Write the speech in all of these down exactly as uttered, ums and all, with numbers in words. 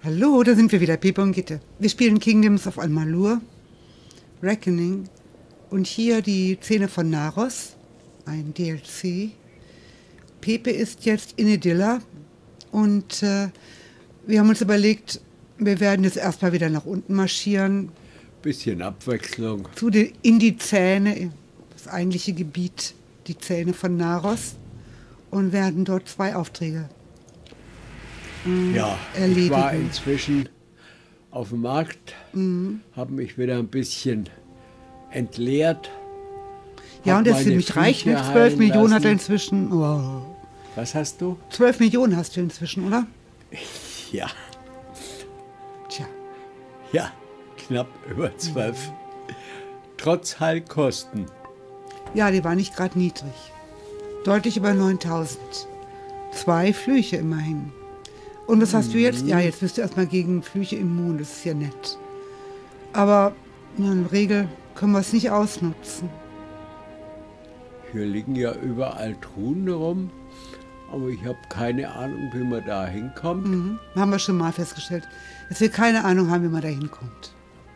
Hallo, da sind wir wieder, Pepe und Gitte. Wir spielen Kingdoms of Amalur, Reckoning und hier die Szene von Naros, ein D L C. Pepe ist jetzt in Idylla und äh, wir haben uns überlegt, wir werden jetzt erstmal wieder nach unten marschieren. Bisschen Abwechslung. Zu den, in die Zähne, das eigentliche Gebiet, die Zähne von Naros, und werden dort zwei Aufträge Ja, erledigen. ich war inzwischen auf dem Markt, Mhm. habe mich wieder ein bisschen entleert. Ja, hab und das ist meine ziemlich reich, ne? Viecher zwölf heilen Millionen hat er lassen. inzwischen. Oh. Was hast du? zwölf Millionen hast du inzwischen, oder? Ja, Tja. ja, knapp über zwölf. Trotz Heilkosten. Ja, die war nicht gerade niedrig. Deutlich über neuntausend. Zwei Flüche immerhin. Und was hast du jetzt? Ja, jetzt bist du erstmal gegen Flüche immun, das ist ja nett. Aber ja, in der Regel können wir es nicht ausnutzen. Hier liegen ja überall Truhen rum, aber ich habe keine Ahnung, wie man da hinkommt. Mhm. Haben wir schon mal festgestellt, dass wir keine Ahnung haben, wie man da hinkommt.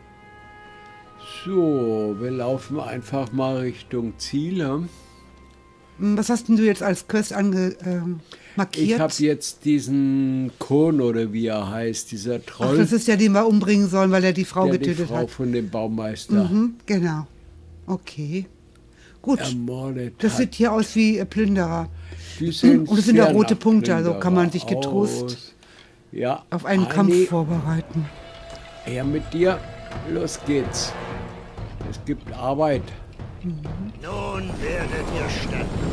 So, wir laufen einfach mal Richtung Ziele. Hm, was hast denn du jetzt als Quest ange, äh, markiert? Ich habe jetzt diesen Kohn oder wie er heißt, dieser Ach, Troll, das ist ja, den wir umbringen sollen, weil er die Frau der die getötet Frau hat. von dem Baumeister Mhm, genau. Okay. Gut. ermordet Das hat. sieht hier aus wie äh, Plünderer. Die sehen Und es sind da sehr rote nach Punkte, also kann man sich Plünderer getrost aus. Ja, auf einen Anni, Kampf vorbereiten. her mit dir, los geht's. Es gibt Arbeit. Nun werdet ihr sterben.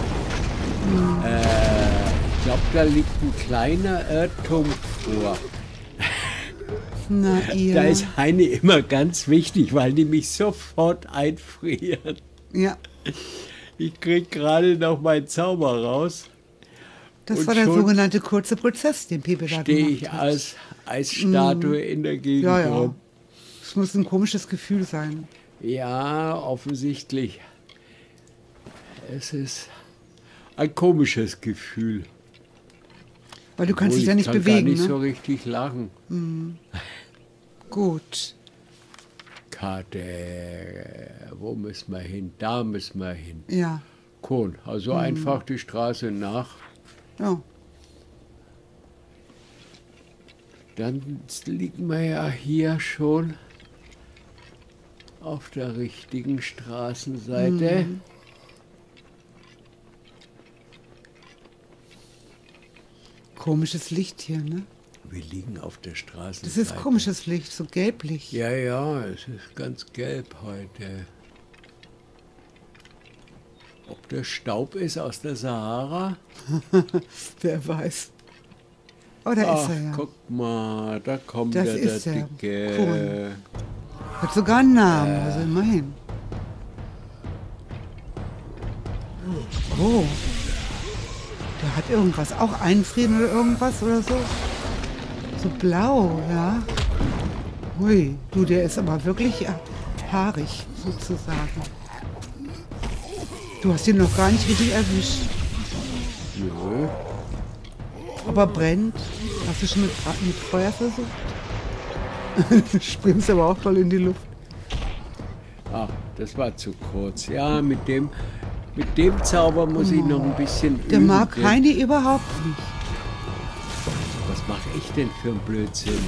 Ich glaube, da liegt ein kleiner Irrtum vor. Na, ihr. Da ist Heine immer ganz wichtig, weil die mich sofort einfrieren. Ja, Ich krieg gerade noch meinen Zauber raus. das Und war der schon sogenannte kurze Prozess, den Pepe da Stehe gemacht ich hat. als Eisstatue in der Gegend Ja, ja. rum. Das muss ein komisches Gefühl sein. Ja, offensichtlich. Es ist ein komisches Gefühl. Weil du kannst Obwohl, dich ja ich nicht kann bewegen, gar nicht ne? so richtig lachen. Gut. Karte, wo müssen wir hin? Da müssen wir hin. Ja. Kohn, also einfach die Straße nach. Ja. Dann liegen wir ja hier schon auf der richtigen Straßenseite. Mhm. Komisches Licht hier, ne? Wir liegen auf der Straßenseite. Das ist komisches Licht, so gelblich. Ja, ja, es ist ganz gelb heute. Ob das Staub ist aus der Sahara? Wer weiß. Oh, da Ach, ist er ja. guck mal, da kommt Das der, der ist er. Dicke. Cool. Hat sogar einen Namen, also immerhin. Oh. Der hat irgendwas. Auch einfrieren oder irgendwas oder so? So blau, ja. Ui, du, der ist aber wirklich äh, haarig, sozusagen. Du hast ihn noch gar nicht richtig erwischt. Nö. Aber brennt. Hast du schon mit, Bra- mit Feuer versucht? Du springst aber auch toll in die Luft. Ah, das war zu kurz. Ja, mit dem, mit dem Zauber muss ich noch ein bisschen Der üben. mag denn- Heini überhaupt nicht. Was mache ich denn für ein Blödsinn?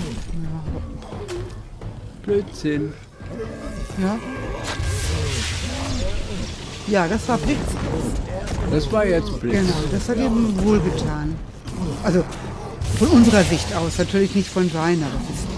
Blödsinn. Ja. Ja, das war Blitz. Das war jetzt Blitz. Genau, das hat ihm wohlgetan. Also von unserer Sicht aus, natürlich nicht von seiner. Das ist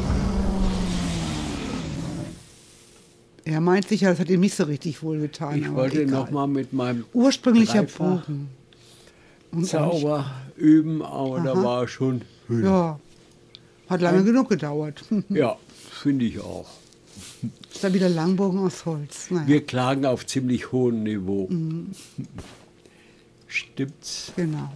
er meint sicher, das hat ihm nicht so richtig wohlgetan. Ich aber wollte egal. noch mal mit meinem Ursprünglicher Dreifach Bogen. Und Zauber üben, aber da Aha. war schon. Ja, hat lange genug gedauert. Ja, finde ich auch. Ist da wieder Langbogen aus Holz. Naja, Wir klagen auf ziemlich hohem Niveau. Mhm. Stimmt's? genau.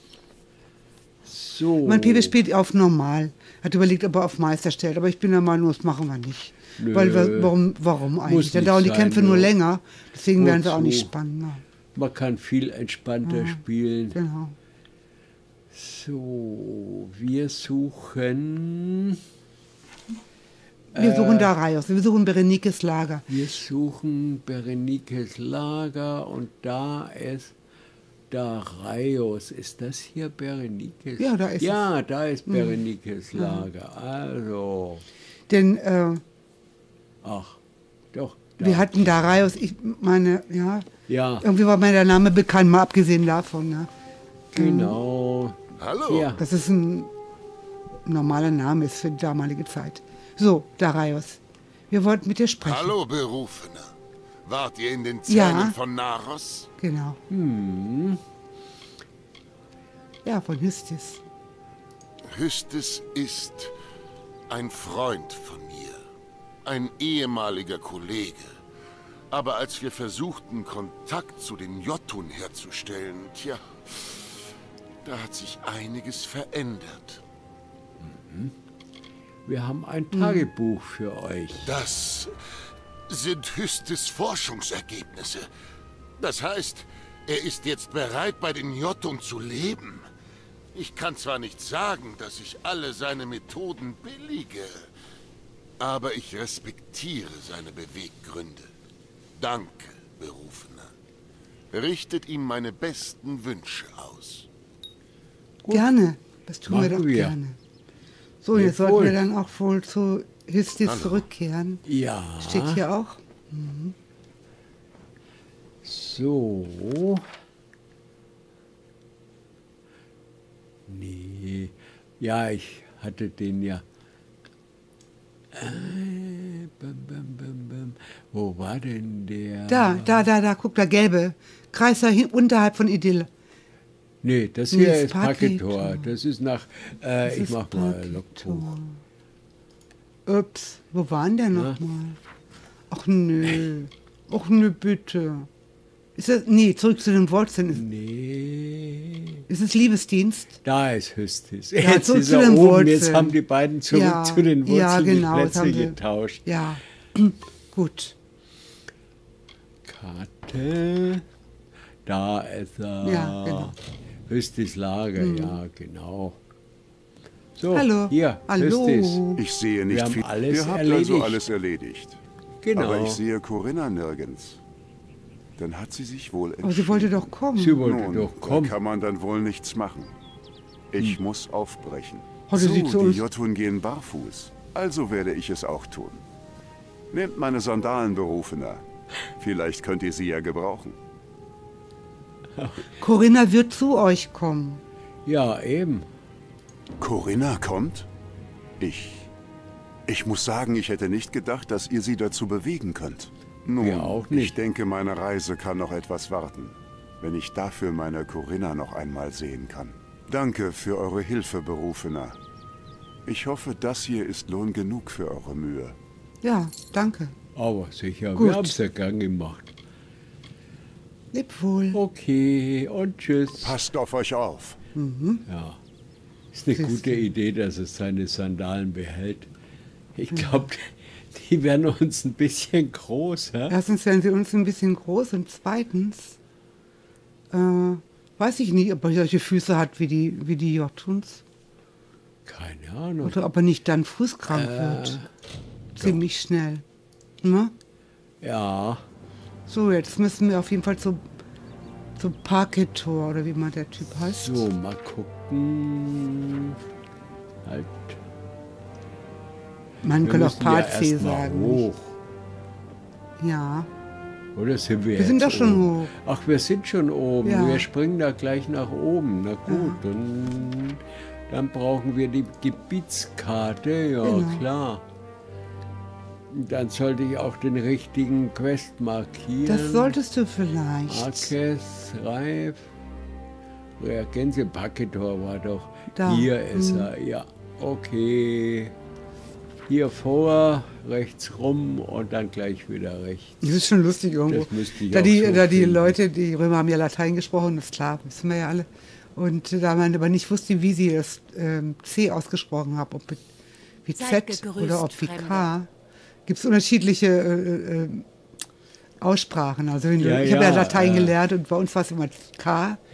So. Mein Pepe spielt auf normal. Hat überlegt, ob er auf Meister stellt, aber ich bin der Meinung, das machen wir nicht. Nö. Weil wir, warum, warum eigentlich? Muss Dann nicht dauern die sein, Kämpfe nur nur. länger, deswegen werden sie auch Wozu? nicht spannender. Man kann viel entspannter spielen. Genau. So, wir suchen... Wir suchen Darius, wir suchen Berenikes Lager. Wir suchen Berenikes Lager und da ist Darius. Ist das hier Berenikes? Ja, da ist Ja, es. da ist Berenikes Lager. Also, Denn äh, ach, doch. Da. wir hatten Darius, ich meine, ja, Ja, irgendwie war mir der Name bekannt, mal abgesehen davon. Ne? genau. Hallo. Ja, Dass es ein normaler Name ist für die damalige Zeit. So, Darius, wir wollten mit dir sprechen. Hallo, Berufener. Wart ihr in den Zähnen Ja. von Naros? Genau. hm, Ja, von Hystis. Hystis ist ein Freund von mir. Ein ehemaliger Kollege. Aber als wir versuchten, Kontakt zu den Jotun herzustellen, tja, da hat sich einiges verändert. wir haben ein Tagebuch für euch. Das sind Hystis Forschungsergebnisse. Das heißt, er ist jetzt bereit, bei den Jotun zu leben. Ich kann zwar nicht sagen, dass ich alle seine Methoden billige, aber ich respektiere seine Beweggründe. Danke, Berufener. Richtet ihm meine besten Wünsche aus. Gerne, das tun wir Machen doch wir. gerne. So, Sehr jetzt sollten wohl. wir dann auch wohl zu Hystis Hallo. zurückkehren. Ja, Steht hier auch. so. Nee, ja, ich hatte den ja. Äh, bam, bam, bam, bam. Wo war denn der? Da, da, da, da, guck, da gelbe. Kreis da hin, unterhalb von Idyll. Nee, das Nee, hier das ist Paketor. Paketor. Das ist nach, äh, Das ich ist mach mal Paketor. Logbuch. Ups, wo waren der nochmal? Ach nö, ach nö, bitte. Ist das, nee, zurück zu den Wurzeln. Ist, Nee. ist es Liebesdienst? Da ist Hystis. Ja, Jetzt zurück ist zu er den oben. Jetzt Wurzeln. haben die beiden zurück Ja, zu den Wurzeln ja, genau, die das Plätze haben sie- getauscht. Ja, gut. Karte. Da ist er. Ja, genau. Hystis Lager, ja, genau. So, Hallo. hier, Hallo. Hystis. Ich sehe nicht Wir haben viel. alles Ihr habt erledigt. also alles erledigt. Genau. Aber ich sehe Corinna nirgends. Dann hat sie sich wohl entschieden. Aber sie wollte doch kommen. Sie wollte Nun, doch da kommen. kann man dann wohl nichts machen. Ich muss aufbrechen. Hatte so, sie zu die uns- Jotun gehen barfuß. Also werde ich es auch tun. Nehmt meine Sandalen, Berufener. Vielleicht könnt ihr sie ja gebrauchen. Corinna wird zu euch kommen. Ja, eben. Corinna kommt? Ich... Ich muss sagen, ich hätte nicht gedacht, dass ihr sie dazu bewegen könnt. Nun, Wir auch nicht. ich denke, meine Reise kann noch etwas warten, wenn ich dafür meine Corinna noch einmal sehen kann. Danke für eure Hilfe, Berufener. Ich hoffe, das hier ist Lohn genug für eure Mühe. Ja, danke. Aber sicher, Gut. wir haben es ja gern gemacht. Leb wohl. Okay, und tschüss. Passt auf euch auf. Ja, ist eine Siehst gute du. Idee, dass es seine Sandalen behält. Ich glaube, die werden uns ein bisschen groß. Hä? Erstens werden sie uns ein bisschen groß und zweitens äh, weiß ich nicht, ob er solche Füße hat wie die, wie die Jotuns. Keine Ahnung. Oder ob er nicht dann fußkrank Äh, wird. Ziemlich schnell. Ne? Ja, So, jetzt müssen wir auf jeden Fall zu, zu Paketor, oder wie mal der Typ heißt. so, mal gucken. Halt. Man Wir kann auch müssen ja Patsy erst mal sagen. hoch. Ja. Oder sind wir Wir sind jetzt doch schon oben? hoch. Ach, wir sind schon oben. Ja. Wir springen da gleich nach oben. Na gut, dann, dann brauchen wir die Gebietskarte. Ja, Genau. klar. Dann sollte ich auch den richtigen Quest markieren. Das solltest du vielleicht. Arkes, Reif. Reagense Paketor war doch. Da. Hier ist er, ja. Okay. Hier vor, rechts rum und dann gleich wieder rechts. Das ist schon lustig irgendwo. Das müsste ich da auch die, so da die finden. Leute, die Römer haben ja Latein gesprochen, das ist klar, wissen wir ja alle. Und da man aber nicht wusste, wie sie das ähm, C ausgesprochen haben, ob mit, wie Seid Z gegrüßt, oder ob wie Fremde. K, gibt es unterschiedliche äh, äh, Aussprachen. Also wenn du, Ja, ich habe ja ja, Latein äh. gelernt und bei uns war es immer K,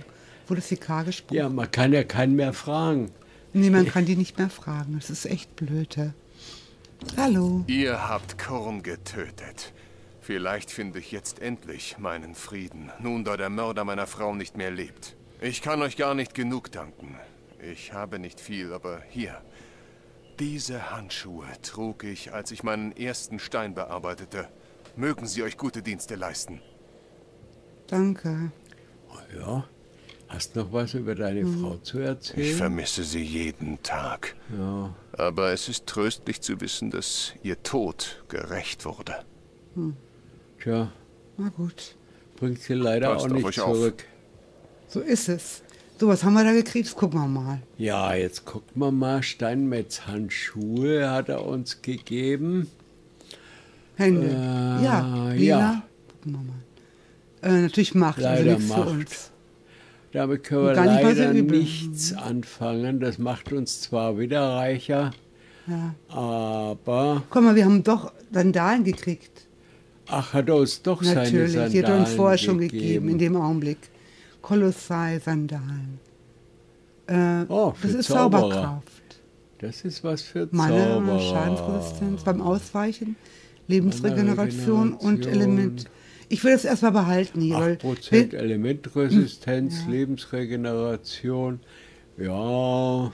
Wurde es die K gesprochen? Ja, man kann ja keinen mehr fragen. Nee, man kann die nicht mehr fragen. Das ist echt blöde. Hallo. Ihr habt Korn getötet. Vielleicht finde ich jetzt endlich meinen Frieden, nun da der Mörder meiner Frau nicht mehr lebt. Ich kann euch gar nicht genug danken. Ich habe nicht viel, aber hier. Diese Handschuhe trug ich, als ich meinen ersten Stein bearbeitete. Mögen sie euch gute Dienste leisten. Danke. Ja, hast noch was über deine Mhm. Frau zu erzählen? Ich vermisse sie jeden Tag. Ja, Aber es ist tröstlich zu wissen, dass ihr Tod gerächt wurde. tja, Na gut. bringt sie leider Passt auch auf nicht euch auf. zurück. So ist es. So, was haben wir da gekriegt? Das gucken wir mal. Ja, jetzt gucken wir mal. Steinmetz Handschuhe hat er uns gegeben. Hände. Äh, ja, ja. lila. Gucken wir mal. Äh, natürlich Macht, also Leider nichts für Macht. uns. Damit können wir Gar nicht mal so leider übel. nichts anfangen. Das macht uns zwar wieder reicher, Ja. aber... Guck mal, wir haben doch Sandalen gekriegt. Ach, hat er uns doch seine Natürlich, Sandalen die hat er uns vorher schon gegeben. gegeben, in dem Augenblick. Kolossal Sandalen. Äh, Oh, das für ist Zauberer. Zauberkraft. Das ist was für Meine Zauberer. Schadensresistenz beim Ausweichen, Lebensregeneration und Regeneration. Element. Ich will das erstmal behalten hier. weil- acht Prozent Elementresistenz, Ja. Lebensregeneration. Ja.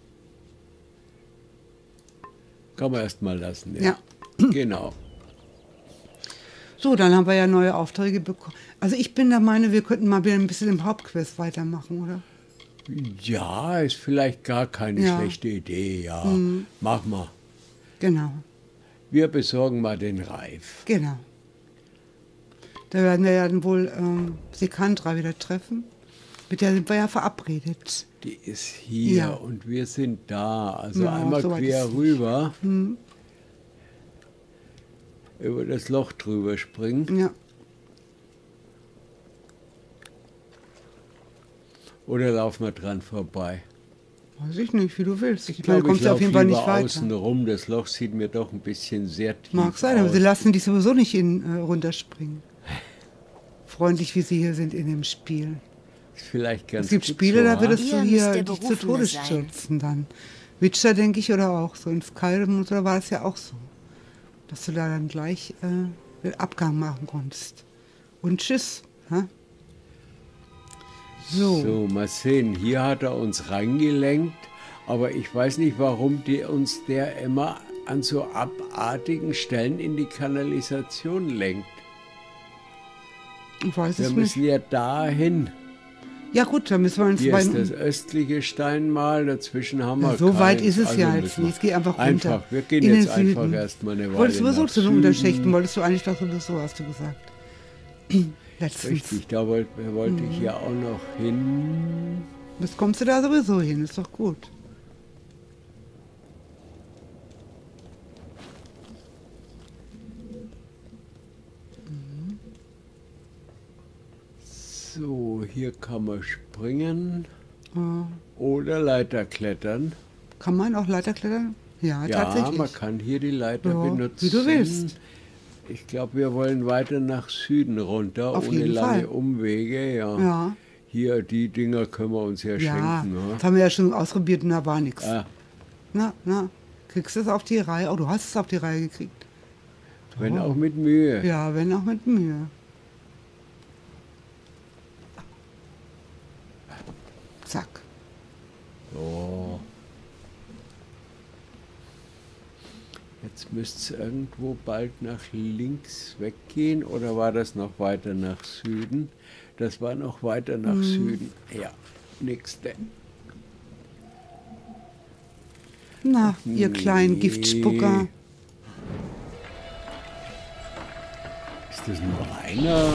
Kann man erst mal lassen. Ja. Genau. So, dann haben wir ja neue Aufträge bekommen. Also ich bin der Meinung, wir könnten mal wieder ein bisschen im Hauptquiz weitermachen, oder? Ja, ist vielleicht gar keine Ja. schlechte Idee. Ja, mach mal. Genau, Wir besorgen mal den Reif. genau. Da werden wir ja dann wohl ähm, Sekandra wieder treffen. Mit der sind wir ja verabredet. Die ist hier Ja. und wir sind da. Also Ja, einmal so weit quer ist es rüber. Über das Loch drüber springen. Ja, Oder laufen wir dran vorbei? weiß ich nicht, wie du willst. Ich, Ich meine, du glaube, kommst ich ja auf laufe jeden Fall nicht lieber weiter. außen rum. Das Loch sieht mir doch ein bisschen sehr tief Mag sein, aber aus. sie lassen dich sowieso nicht in, äh, runterspringen. Freundlich, wie sie hier sind in dem Spiel. Ist vielleicht ganz Es gibt gut Spiele, so, da ha? würdest Ihr du müsst hier der dich zu Berufene Tode sein. stürzen dann. Witcher, denke ich, oder auch so. In Skyrim oder war es ja auch so. Dass du da dann gleich äh, den Abgang machen konntest. Und tschüss. Hä? So. So, mal sehen. Hier hat er uns reingelenkt, aber ich weiß nicht, warum die uns der immer an so abartigen Stellen in die Kanalisation lenkt. Ich weiß Wir es müssen nicht. ja dahin. Ja gut, dann müssen wir uns Hier bei... ist das östliche Steinmal, dazwischen haben wir Ja, so weit keins. ist es Also ja jetzt müssen wir nicht. Geh einfach runter. Einfach, wir gehen In den jetzt einfach Süden. erstmal eine Weile Wolltest du sowieso nach zu den Süden. Unterschächten, wolltest du eigentlich doch sowieso, hast du gesagt. Letztens. Richtig, da wollte, wollte ich ja auch noch hin. Das kommst du da sowieso hin, ist doch gut. So, hier kann man springen Äh, oder Leiter klettern. kann man auch Leiter klettern? Ja, Ja, tatsächlich. man kann hier die Leiter Ja, benutzen. wie du willst. Ich glaube, wir wollen weiter nach Süden runter, Auf ohne jeden lange Fall. Umwege. Ja. Ja. Hier, die Dinger können wir uns ja, Ja, schenken. Ne? das haben wir ja schon ausprobiert und da war nichts. Ah, Na, na, kriegst du es auf die Reihe? Oh, du hast es auf die Reihe gekriegt. wenn auch mit Mühe. Ja, wenn auch mit Mühe. Zack. So. Jetzt müsste es irgendwo bald nach links weggehen oder war das noch weiter nach Süden? Das war noch weiter nach Süden. Ja, nächste. Na, ihr kleinen Nee. Giftspucker. Ist das nur einer?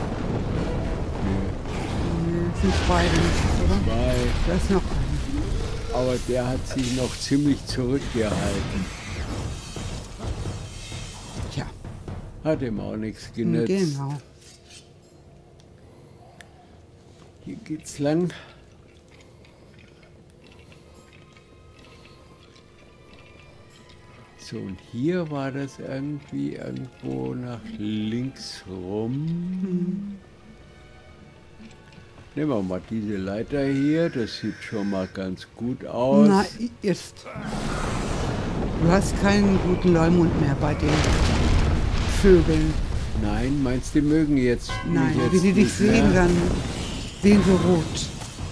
Das sind beide nicht, oder? Zwei. Da ist noch einer. Aber der hat sich noch ziemlich zurückgehalten. Tja, Hat ihm auch nichts genützt. genau. Hier geht's lang. So, und hier war das irgendwie irgendwo nach links rum. Nehmen wir mal diese Leiter hier, das sieht schon mal ganz gut aus. Na, jetzt. Du hast keinen guten Leumund mehr bei den Vögeln. Nein, meinst du, die mögen jetzt Nein, mich jetzt wie die dich nicht sehen, mehr? dann sehen sie rot.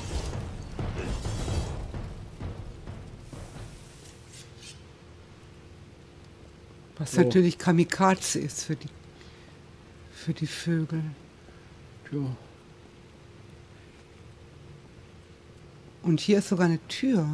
Was So. natürlich Kamikaze ist für die, für die Vögel. So. Und hier ist sogar eine Tür.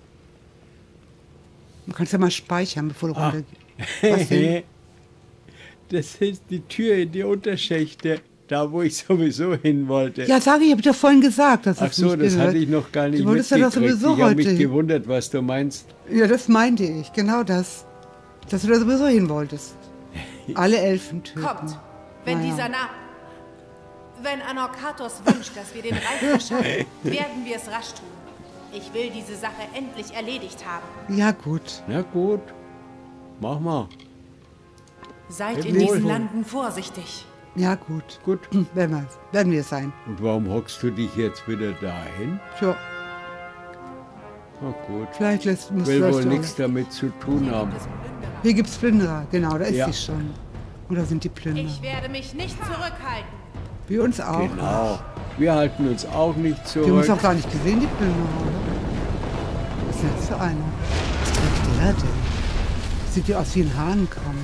Du kannst ja mal speichern, bevor du Ah. runtergehst. Was denn? Das ist die Tür in die Unterschächte, da wo ich sowieso hin wollte. Ja, sag ich, hab ich doch vorhin gesagt. Dass Ach das so, nicht das gehört. hatte ich noch gar nicht Du wolltest ja doch mitgekriegt. sowieso Ich habe mich heute- gewundert, was du meinst. Ja, das meinte ich, genau das. Dass du da sowieso hin wolltest. Alle Elfen töten. Kommt, wenn Naja. dieser Na... Wenn Anorkatos wünscht, dass wir den Reif verschaffen, werden wir es rasch tun. Ich will diese Sache endlich erledigt haben. Ja, gut. Na gut, mach mal. Seid Hey, in diesen wohl. Landen vorsichtig. Ja, gut. Gut. Werden wir, werden wir sein. Und warum hockst du dich jetzt wieder dahin? Tja, Na gut. vielleicht lässt musst Will du wohl das nichts damit zu tun haben. Hier gibt's Plünderer, genau, da ist Ja. sie schon. Oder sind die Plünderer? Ich werde mich nicht zurückhalten. Wir uns auch. Genau. Wir halten uns auch nicht Die haben uns zurück. auch gar nicht gesehen, die Plünderer, oder? Was ist jetzt für einer? Was trägt der denn? Sieht ja aus wie ein Hahnenkamm.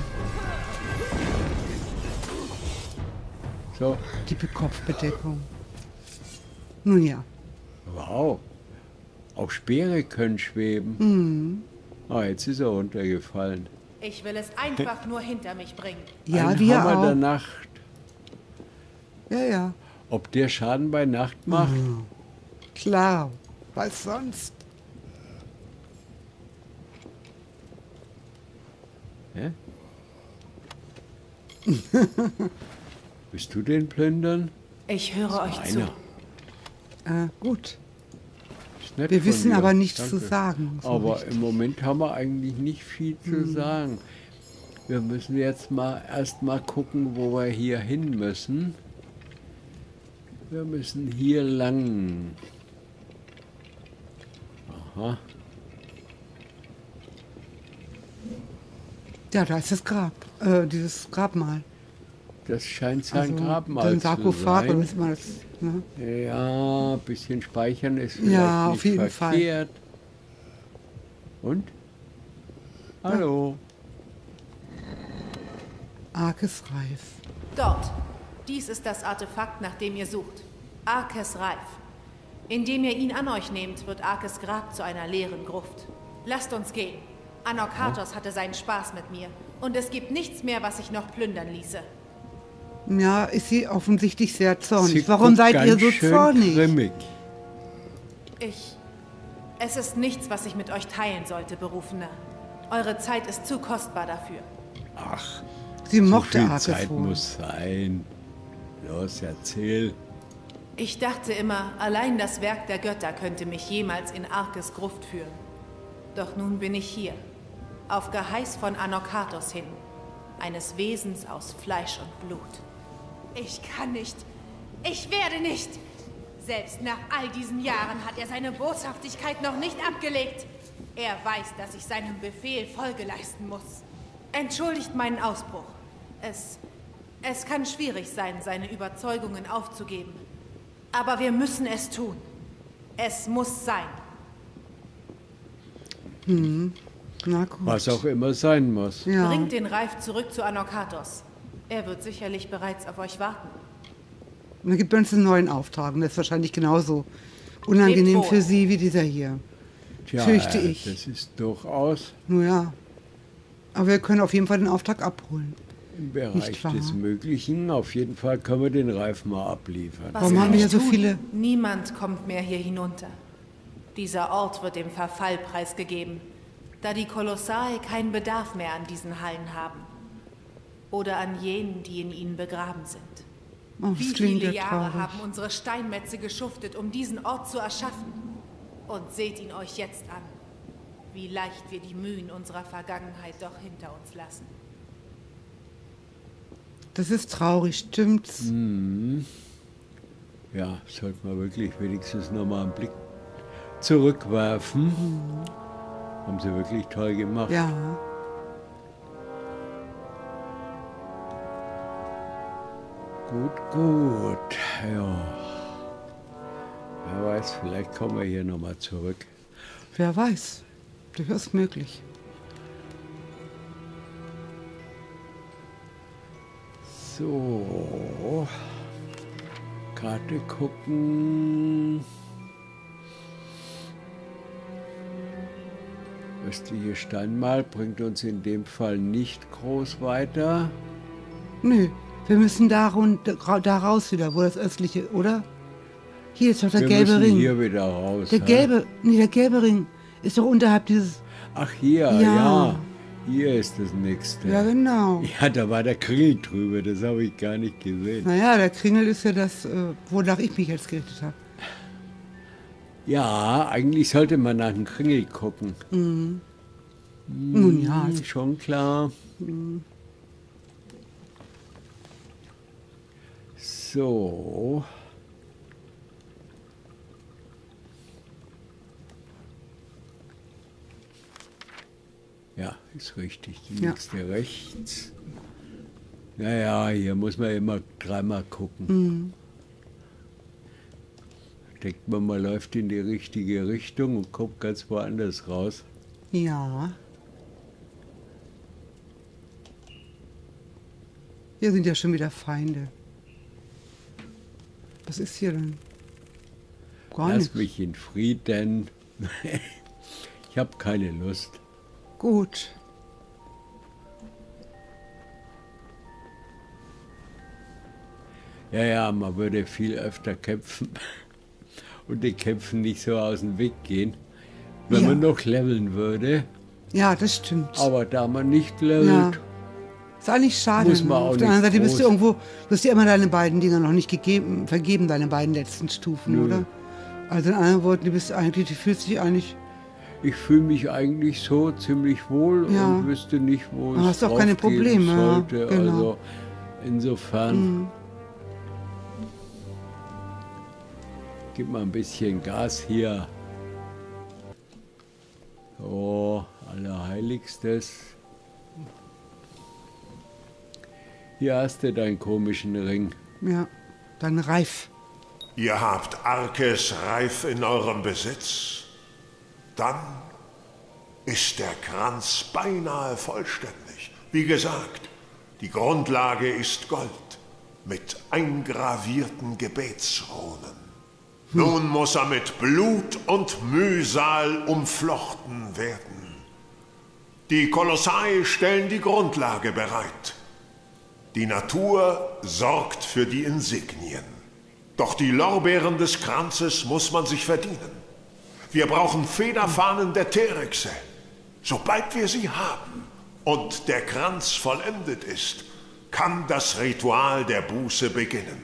So, Die Kopfbedeckung. Nun ja. wow. Auch Speere können schweben. Mhm. Ah, jetzt ist er runtergefallen. Ich will es einfach nur hinter mich bringen. Ja, Ein wir Hammer der auch. Nacht. Ja, ja. Ob der Schaden bei Nacht macht? Mhm. Klar. Was sonst? Hä? Willst du den plündern? Ich höre euch zu. Einer. Äh, gut. Ist nett Wir von wissen dir. aber nichts Danke. zu sagen. So Aber richtig. im Moment haben wir eigentlich nicht viel zu Mhm. sagen. Wir müssen jetzt mal erst mal gucken, wo wir hier hin müssen. Wir müssen hier lang. Aha. Ja, da ist das Grab. Äh, dieses Grabmal. Das scheint sein Grabmal den zu Sarkophag oder sein. was immer das. Ne? Ja, ein bisschen speichern ist vielleicht Ja, nicht auf jeden verkehrt. Und? Hallo. Arkes Reif. Dort. Dies ist das Artefakt, nach dem ihr sucht. Arkes Reif. Indem ihr ihn an euch nehmt, wird Arkes Grab zu einer leeren Gruft. Lasst uns gehen. Anorkatos hatte seinen Spaß mit mir. Und es gibt nichts mehr, was sich noch plündern ließe. Ja, ist sie offensichtlich sehr zornig. Sie Warum guckt seid ihr ganz so schön zornig? grimmig. Ich... Es ist nichts, was ich mit euch teilen sollte, Berufener. Eure Zeit ist zu kostbar dafür. Ach, Sie so mochte viel Arkes Zeit wohl. muss sein. Los, erzähl. Ich dachte immer, allein das Werk der Götter könnte mich jemals in Arkes Gruft führen. Doch nun bin ich hier, auf Geheiß von Anorkatos hin, eines Wesens aus Fleisch und Blut. Ich kann nicht, ich werde nicht! Selbst nach all diesen Jahren hat er seine Boshaftigkeit noch nicht abgelegt. Er weiß, dass ich seinem Befehl Folge leisten muss. Entschuldigt meinen Ausbruch. Es, es kann schwierig sein, seine Überzeugungen aufzugeben. Aber wir müssen es tun. Es muss sein. Hm. Na gut. Was auch immer sein muss. Ja. Bringt den Reif zurück zu Anorkatos. Er wird sicherlich bereits auf euch warten. Und dann gibt es uns einen neuen Auftrag. Und das ist wahrscheinlich genauso unangenehm Lebt wohl. für sie wie dieser hier. Tja, Fürchte äh, ich. das ist durchaus Nur ja. Aber wir können auf jeden Fall den Auftrag abholen. im Bereich Nicht wahr? des Möglichen. Auf jeden Fall können wir den Reif mal abliefern. Was Warum kann haben wir ich hier so tun? viele- Niemand kommt mehr hier hinunter. Dieser Ort wird dem Verfall preisgegeben, da die Kolossae keinen Bedarf mehr an diesen Hallen haben. Oder an jenen, die in ihnen begraben sind. Oh, das Wie klingt viele ja Jahre traurig. haben unsere Steinmetze geschuftet, um diesen Ort zu erschaffen? Und seht ihn euch jetzt an. Wie leicht wir die Mühen unserer Vergangenheit doch hinter uns lassen. Das ist traurig, stimmt's? Hm. Ja, sollte man wirklich wenigstens noch mal einen Blick zurückwerfen. Mhm. Haben sie wirklich toll gemacht. Ja. Gut, gut. Ja. Wer weiß, vielleicht kommen wir hier noch mal zurück. Wer weiß. Durchaus möglich. So. Karte gucken. Östliche Steinmal bringt uns in dem Fall nicht groß weiter. Nö, wir müssen da, rund, da raus wieder, wo das östliche, oder? Hier ist doch der wir gelbe müssen Ring. Hier wieder raus. Der ja? gelbe, nee, der gelbe Ring ist doch unterhalb dieses. Ach hier, ja. ja. Hier ist das nächste. Ja, genau. Ja, da war der Kringel drüber, das habe ich gar nicht gesehen. Naja, der Kringel ist ja das, äh, wonach ich mich jetzt gerichtet habe. Ja, eigentlich sollte man nach dem Kringel gucken. Mhm. Hm, Nun ja. Also schon klar. Mhm. So. Ja, ist richtig. Die ja. nächste rechts. Naja, hier muss man immer dreimal gucken. Mhm. Denkt man, man läuft in die richtige Richtung und kommt ganz woanders raus. Ja. Hier sind ja schon wieder Feinde. Was ist hier denn? Gar Lass nichts. mich in Frieden. Ich habe keine Lust. Gut. Ja, ja, man würde viel öfter kämpfen und den Kämpfen nicht so aus dem Weg gehen, wenn ja. man noch leveln würde. Ja, das stimmt. Aber da man nicht levelt, ja. Ist eigentlich schade. muss man auch Auf der anderen Seite nicht bist du irgendwo, du hast dir immer deine beiden Dinger noch nicht gegeben, vergeben, deine beiden letzten Stufen, Nö. oder? Also in anderen Worten, du bist eigentlich, du fühlst dich eigentlich. Ich fühle mich eigentlich so ziemlich wohl Ja. und wüsste nicht, wo Aber es hast doch keine draufgehen Probleme, ja, sollte. genau. Also insofern Mhm. gib mal ein bisschen Gas hier. Oh, Allerheiligstes. Hier hast du deinen komischen Ring. Ja, dein Reif. Ihr habt Arkes Reif in eurem Besitz? Dann ist der Kranz beinahe vollständig. Wie gesagt, die Grundlage ist Gold mit eingravierten Gebetsrunen. Hm. Nun muss er mit Blut und Mühsal umflochten werden. Die Kolossai stellen die Grundlage bereit. Die Natur sorgt für die Insignien. Doch die Lorbeeren des Kranzes muss man sich verdienen. Wir brauchen Federfahnen der Terexe. Sobald wir sie haben und der Kranz vollendet ist, kann das Ritual der Buße beginnen.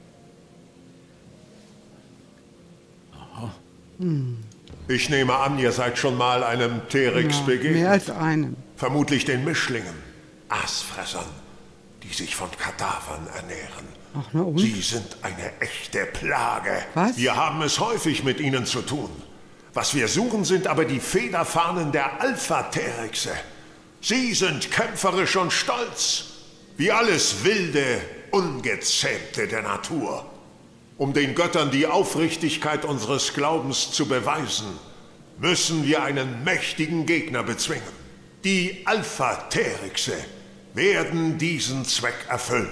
Aha. Hm. Ich nehme an, ihr seid schon mal einem Terex Ja, begegnet. mehr als einem. Vermutlich den Mischlingen, Aasfressern, die sich von Kadavern ernähren. Ach, na und? Sie sind eine echte Plage. Was? Wir haben es häufig mit ihnen zu tun. Was wir suchen, sind aber die Federfahnen der Alpha-Terexe. Sie sind kämpferisch und stolz, wie alles Wilde, Ungezähmte der Natur. Um den Göttern die Aufrichtigkeit unseres Glaubens zu beweisen, müssen wir einen mächtigen Gegner bezwingen. Die Alpha-Terexe werden diesen Zweck erfüllen.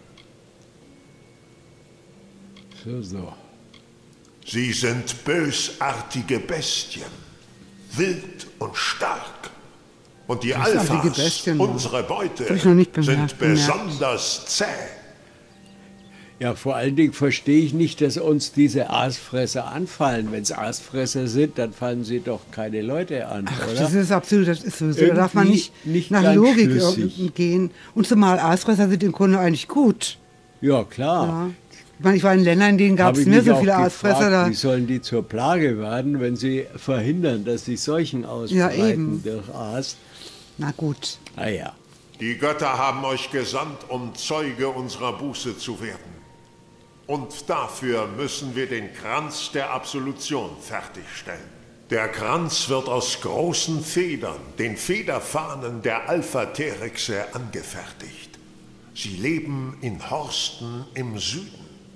So, so. Sie sind bösartige Bestien, wild und stark. Und die Bösartige Alphas, Bestien, unsere Beute, hab ich noch nicht bemerkt, sind besonders zäh. Ja, vor allen Dingen verstehe ich nicht, dass uns diese Aasfresser anfallen. Wenn es Aasfresser sind, dann fallen sie doch keine Leute an, Ach, oder? das ist absolut, das ist sowieso. Da darf man Irgendwie nicht, nicht nach ganz Logik schlüssig. gehen. Und zumal Aasfresser sind im Grunde eigentlich gut. Ja, klar. Ja. Ich meine, ich war in Ländern, in denen gab Habe es ich nicht mich so auch viele gefragt, Aasfresser. Da. Wie sollen die zur Plage werden, wenn sie verhindern, dass sich Seuchen ausbreiten eben. durch Aas? Na gut. Ah ja. Die Götter haben euch gesandt, um Zeuge unserer Buße zu werden. Und dafür müssen wir den Kranz der Absolution fertigstellen. Der Kranz wird aus großen Federn, den Federfahnen der Alpha-Terexe, angefertigt. Sie leben in Horsten im Süden.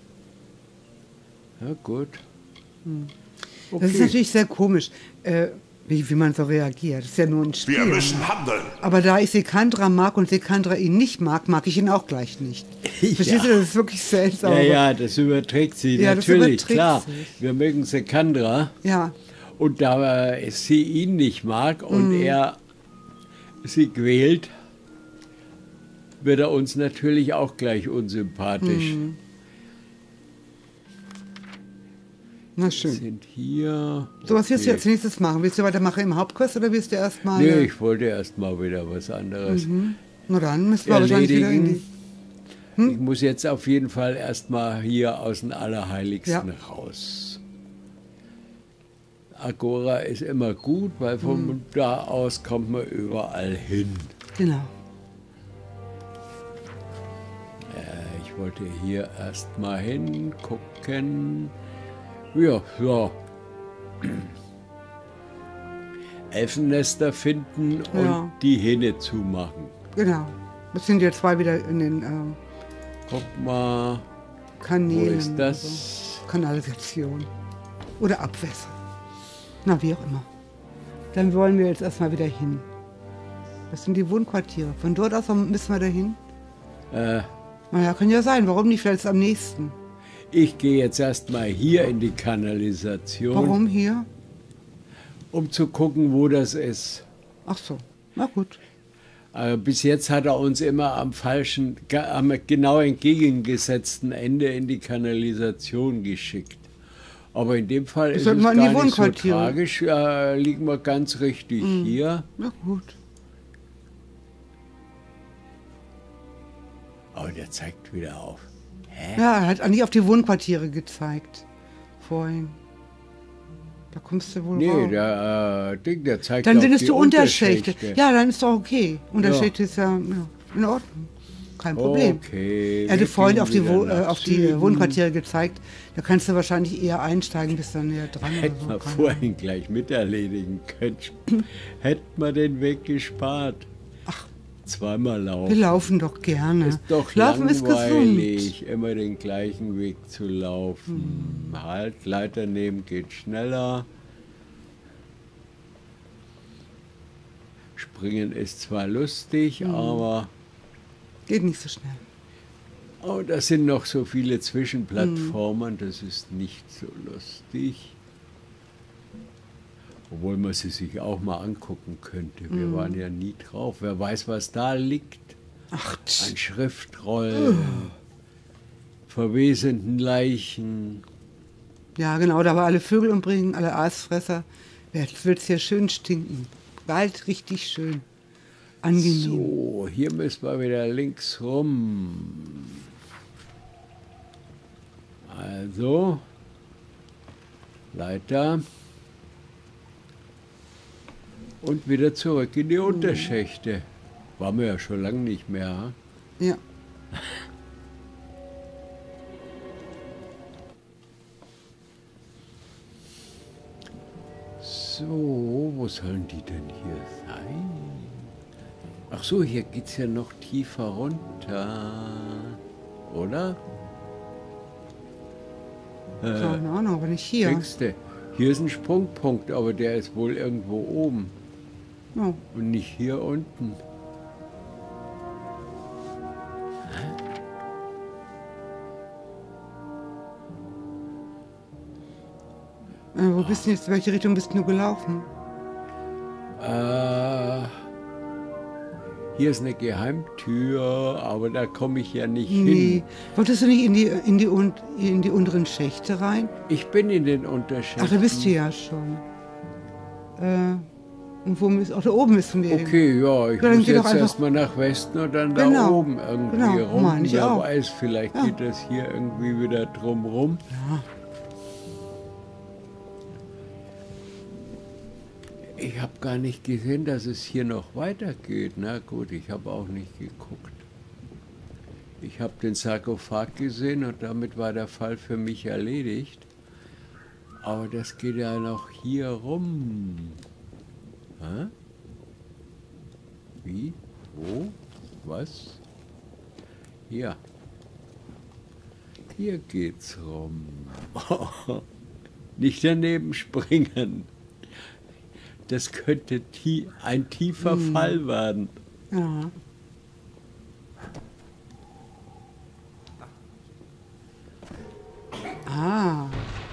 Ja, gut. Hm. Okay. Das ist natürlich sehr komisch, äh, wie, wie man so reagiert. Das ist ja nur ein Spiel. Wir müssen handeln. Aber da ich Sekandra mag und Sekandra ihn nicht mag, mag ich ihn auch gleich nicht. Ja. Verstehst du, das ist wirklich seltsam. Ja, ja, das überträgt sie. Ja, das natürlich, überträgt klar. sich. Wir mögen Sekandra. Ja. Und da äh, sie ihn nicht mag und mm. er sie quält, wird er uns natürlich auch gleich unsympathisch. Mm. Na schön. Wir sind hier. So, was wirst du Okay. jetzt nächstes machen? Willst du weitermachen im Hauptkurs oder willst du erstmal... Nee, ich wollte erst mal wieder was anderes Mhm. Na dann müssen wir wahrscheinlich wieder in die... Hm? Ich muss jetzt auf jeden Fall erst mal hier aus dem Allerheiligsten Ja. raus. Agora ist immer gut, weil von Mhm. da aus kommt man überall hin. Genau. Äh, ich wollte hier erst mal hingucken. Ja, ja. Elfennester finden und Ja. die Hähne zumachen. Genau. Das sind jetzt zwei wieder in den ähm, Guck mal, Kanälen. wo ist oder das? so. Kanalisation. Oder Abwässer. Na, wie auch immer. Dann wollen wir jetzt erstmal wieder hin. Das sind die Wohnquartiere. Von dort aus müssen wir dahin. Äh, Naja, kann ja sein. Warum nicht? Vielleicht ist es am nächsten. ich gehe jetzt erst mal hier in die Kanalisation. Warum hier? Um zu gucken, wo das ist. Ach so. Na gut. Aber bis jetzt hat er uns immer am falschen, ga- am genau entgegengesetzten Ende in die Kanalisation geschickt. Aber in dem Fall Das ist sollten es wir in die gar nicht so Wohnquartiere. tragisch. Äh, liegen wir ganz richtig Mhm. hier. Na gut. Aber der zeigt wieder auf. Hä? Ja, er hat eigentlich auf die Wohnquartiere gezeigt. Vorhin. Da kommst du wohl Nee, raus. der äh, Ding, der zeigt Dann auf sind es die die Unterschächte. Unterschächte. Ja, dann ist doch okay. Unterschächte ist ja, ja in Ordnung. Kein Problem. Okay. Er hatte wir vorhin gehen auf die, wieder Wo äh, nach auf die Süden. Wohnquartiere gezeigt. Da kannst du wahrscheinlich eher einsteigen, bis dann näher dran. Hätten oder wir so. Keine vorhin gleich miterledigen können. Hätten wir den Weg gespart. Ach. Zweimal laufen. Wir laufen doch gerne. Ist doch Laufen ist langweilig, gesund. immer den gleichen Weg zu laufen. Hm. Halt, Leiter nehmen geht schneller. Springen ist zwar lustig, Hm. aber Geht nicht so schnell. oh, das sind noch so viele Zwischenplattformen, das ist nicht so lustig. Obwohl man sie sich auch mal angucken könnte. Wir Mhm. waren ja nie drauf. Wer weiß, was da liegt. Ach, tsch. Ein Schriftroll, verwesenden Leichen. Ja, genau, da wir alle Vögel umbringen, alle Aasfresser. Jetzt wird es hier schön stinken. Bald richtig schön. Angenehm. So, hier müssen wir wieder links rum. Also, Leiter. Und wieder zurück in die Unterschächte. Waren wir ja schon lange nicht mehr. Hm? Ja. So, wo sollen die denn hier sein? Ach so, hier geht's ja noch tiefer runter, oder? Äh, Keine Ahnung, aber nicht hier. Denkste, hier ist ein Sprungpunkt, aber der ist wohl irgendwo oben Oh. und nicht hier unten. Äh, wo bist du jetzt? Welche Richtung bist du gelaufen? Äh, hier ist eine Geheimtür, aber da komme ich ja nicht Nee. hin. Wolltest du nicht in die, in, die, un- in die unteren Schächte rein? Ich bin in den Unterschächten. Ach, da bist du ja schon. Äh, und wo müssen, ach, da oben müssen wir hin. Okay, ja, ich Ja, dann muss geh doch jetzt einfach- erstmal nach Westen und dann Genau, da oben irgendwie genau, rum. meine ich Wer auch. weiß, vielleicht Ja. geht das hier irgendwie wieder drum rum. Ja. Ich habe gar nicht gesehen, dass es hier noch weitergeht. Na gut, ich habe auch nicht geguckt. Ich habe den Sarkophag gesehen und damit war der Fall für mich erledigt. Aber das geht ja noch hier rum. Hä? Wie? Wo? Was? Hier. Hier geht's rum. Nicht daneben springen. Das könnte tie ein tiefer hm. Fall werden. Ja. Ah.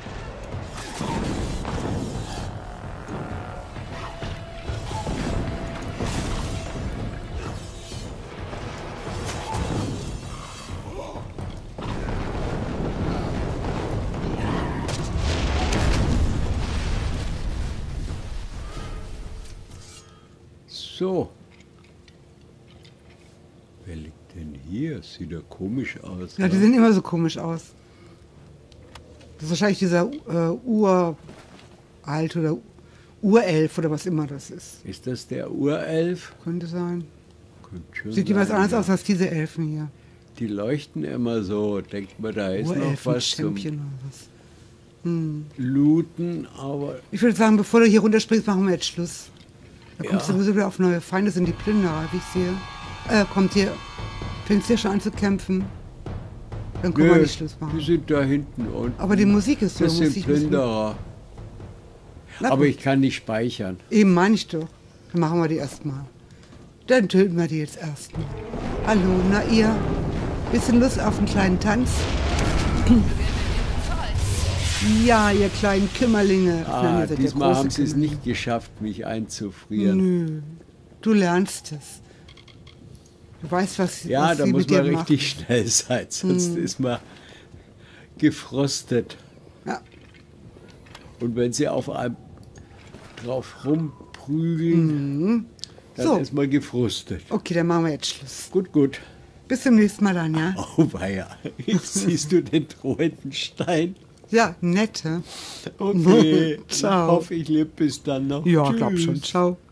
So. Wer liegt denn hier? Sieht ja komisch aus. Ja, die sehen immer so komisch aus. Das ist wahrscheinlich dieser äh, Uralt oder Urelf oder was immer das ist. Ist das der Urelf? Könnte sein. Könnte Sieht jeweils anders ja. aus als diese Elfen hier. Die leuchten immer so. Denkt man, da ist noch was zum was. Hm. Looten, aber... Ich würde sagen, bevor du hier runterspringst, machen wir jetzt Schluss. Da kommst ja. du sowieso wieder auf neue Feinde, das sind die Plünderer, wie ich sehe. Äh, kommt hier, fängst hier schon an zu kämpfen. Dann können Nö, wir nicht Schluss machen. Die sind da hinten unten. Aber die Musik ist so. Das sind Plünderer. Aber ich kann nicht speichern. Eben meine ich doch. Dann machen wir die erstmal. Dann töten wir die jetzt erstmal. Hallo, na ihr? Bisschen Lust auf einen kleinen Tanz? Ja, ihr kleinen Kümmerlinge. Ah, Nein, ihr seid diesmal ja haben sie es Kümmerlinge. nicht geschafft, mich einzufrieren. Nö, du lernst es. Du weißt, was, ja, was da sie muss mit dir man machen. richtig schnell sein, sonst hm. ist man gefrostet. Ja. Und wenn sie auf einem drauf rumprügeln, Mhm. dann So. ist man gefrustet. Okay, dann machen wir jetzt Schluss. Gut, gut. Bis zum nächsten Mal dann, ja? Oh, weia. Jetzt siehst du den drohenden Stein. Ja, nett, hä? Okay. Ciao. Ich hoffe, ich lebe bis dann noch. Ja, Tschüss. glaub schon. Ciao.